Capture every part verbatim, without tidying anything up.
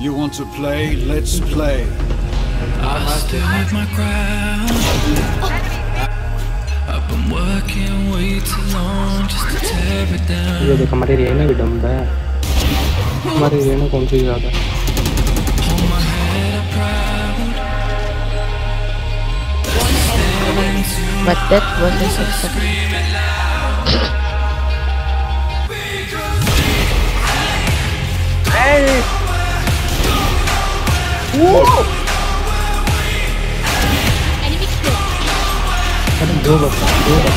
You want to play? Let's play. I stood my ground. I've been working way too long just to tear it down. ये देख हमारे रेना भी डम्बा है. हमारे रेना कौन सी ज़्यादा? Hold my head up proud. But that wasn't successful. Hey! Whoa! Enemy kill. Adam go back. Go back.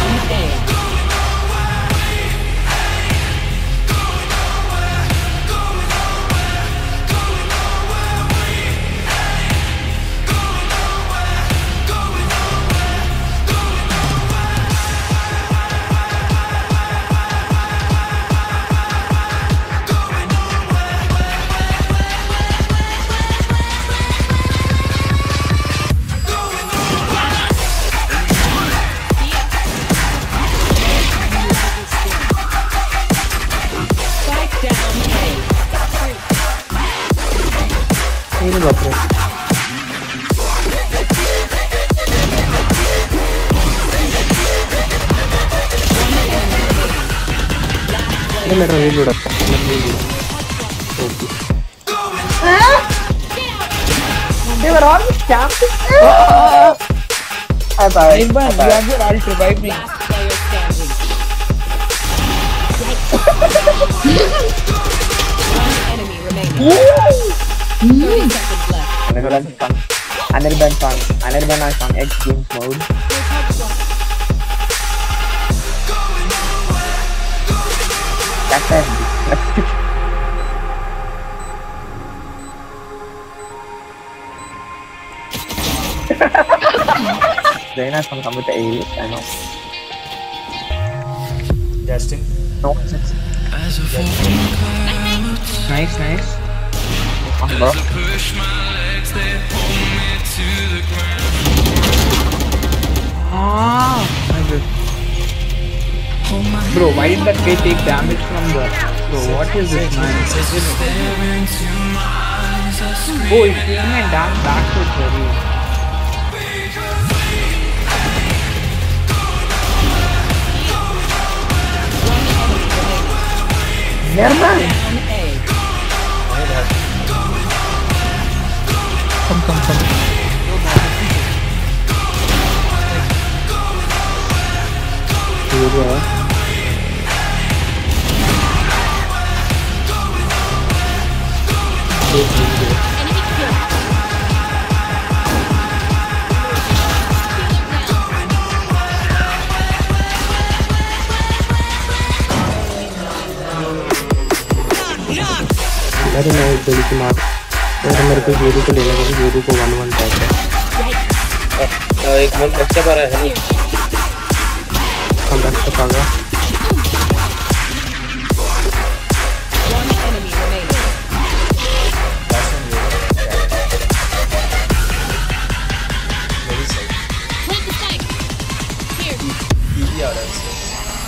ini baper. Ini merah dulu dah. They were all jumping. Bye bye. Ivan, you have your ult, revive me. Enemy remaining. thirty seconds left. Another ban song. Another ban song. Another ban song. X games mode. That's it. Very nice from coming to A. I know. Justin. No, it's nice, nice. Bro. Push my legs, they hold me to the ground. Ah, bro, why did that guy take damage from the? Bro, what is this, man? Oh, it's taking a damn backwards, very. Never mind. Come, come, come. Here we are. I don't know if there is a mark. और मेरे को Giroud को लेना है, Giroud को one one tag है। एक minute बच्चा पर है नहीं। हम रख सकते हैं। One enemy remaining. Plant the spike. Here. Easy आ रहा है इससे।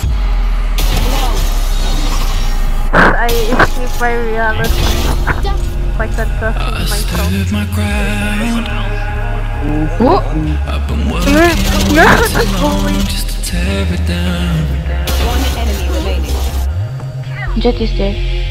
I escaped my reality. My success is myself. My ground. What? I've been You're, working you're way too long just to tear it down. One enemy remaining. Jet is there.